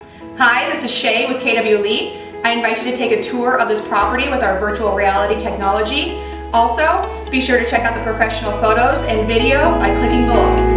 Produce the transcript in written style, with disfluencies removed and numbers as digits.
Hi, this is Shay with VRLY. I invite you to take a tour of this property with our virtual reality technology. Also, be sure to check out the professional photos and video by clicking below.